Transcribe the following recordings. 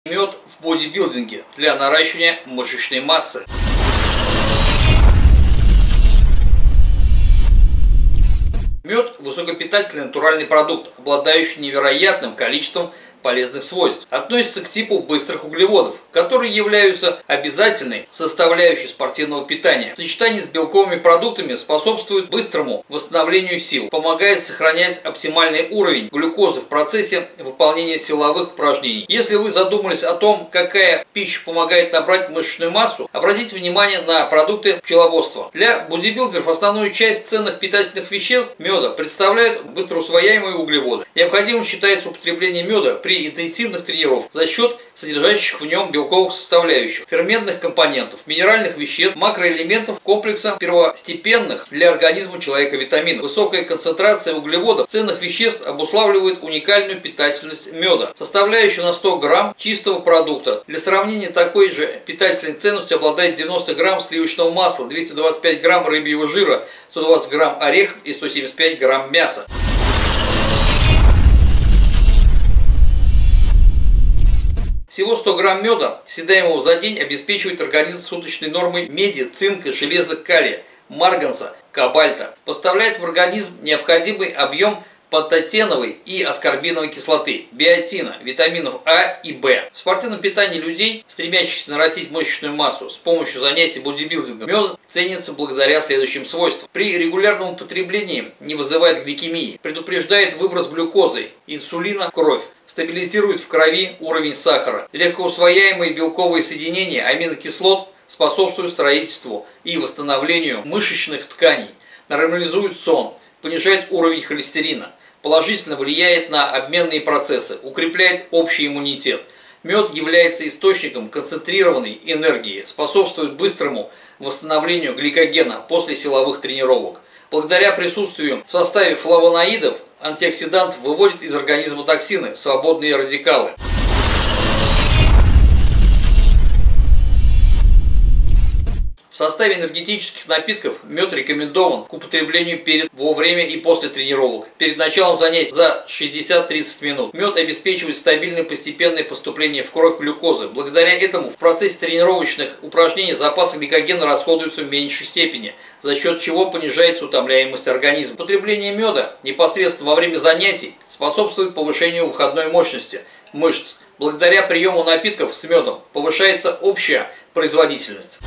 Мед в бодибилдинге для наращивания мышечной массы. Мед – высокопитательный натуральный продукт, обладающий невероятным количеством полезных свойств. Относится к типу быстрых углеводов, которые являются обязательной составляющей спортивного питания. В сочетании с белковыми продуктами способствует быстрому восстановлению сил, помогает сохранять оптимальный уровень глюкозы в процессе выполнения силовых упражнений. Если вы задумались о том, какая пища помогает набрать мышечную массу, обратите внимание на продукты пчеловодства. Для бодибилдеров основную часть ценных питательных веществ меда представляют быстроусвояемые углеводы. Необходимым считается употребление меда при интенсивных тренировках за счет содержащих в нем белковых составляющих, ферментных компонентов, минеральных веществ, макроэлементов комплекса первостепенных для организма человека витаминов. Высокая концентрация углеводов, ценных веществ обуславливает уникальную питательность меда, составляющую на 100 грамм чистого продукта. Для сравнения, такой же питательной ценностью обладает 90 грамм сливочного масла, 225 грамм рыбьего жира, 120 грамм орехов и 175 грамм мяса. Всего 100 грамм меда, съедаемого за день, обеспечивает организм суточной нормой меди, цинка, железа, калия, марганца, кобальта. Поставляет в организм необходимый объем пантотеновой и аскорбиновой кислоты, биотина, витаминов А и В. В спортивном питании людей, стремящихся нарастить мышечную массу с помощью занятий бодибилдингом, мед ценится благодаря следующим свойствам. При регулярном употреблении не вызывает гликемии, предупреждает выброс глюкозы, инсулина в кровь, стабилизирует в крови уровень сахара. Легкоусвояемые белковые соединения аминокислот способствуют строительству и восстановлению мышечных тканей, нормализует сон, понижает уровень холестерина, положительно влияет на обменные процессы, укрепляет общий иммунитет. Мед является источником концентрированной энергии, способствует быстрому восстановлению гликогена после силовых тренировок. Благодаря присутствию в составе флавоноидов антиоксидант выводит из организма токсины, свободные радикалы. В составе энергетических напитков мед рекомендован к употреблению во время и после тренировок, перед началом занятий за 60-30 минут. Мед обеспечивает стабильное постепенное поступление в кровь глюкозы. Благодаря этому в процессе тренировочных упражнений запасы гликогена расходуются в меньшей степени, за счет чего понижается утомляемость организма. Употребление меда непосредственно во время занятий способствует повышению выходной мощности мышц. Благодаря приему напитков с медом повышается общая производительность.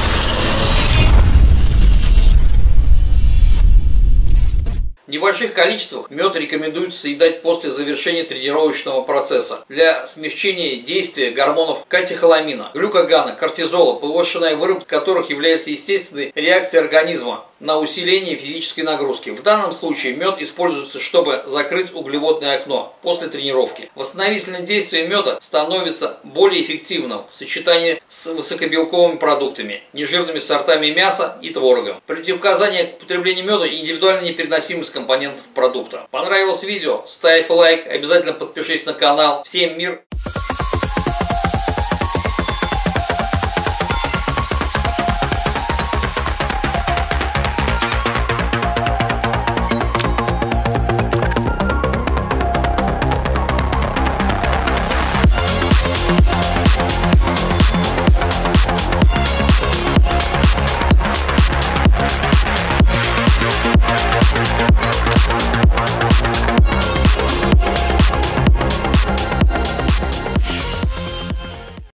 В небольших количествах мед рекомендуется съедать после завершения тренировочного процесса для смягчения действия гормонов катехоламина, глюкагона, кортизола, повышенная выработка которых является естественной реакцией организма на усиление физической нагрузки. В данном случае мед используется, чтобы закрыть углеводное окно после тренировки. Восстановительное действие меда становится более эффективным в сочетании с высокобелковыми продуктами, нежирными сортами мяса и творогом. Противопоказания к употреблению меда и индивидуальная непереносимость компонентов продукта. Понравилось видео? Ставь лайк, обязательно подпишись на канал. Всем мир!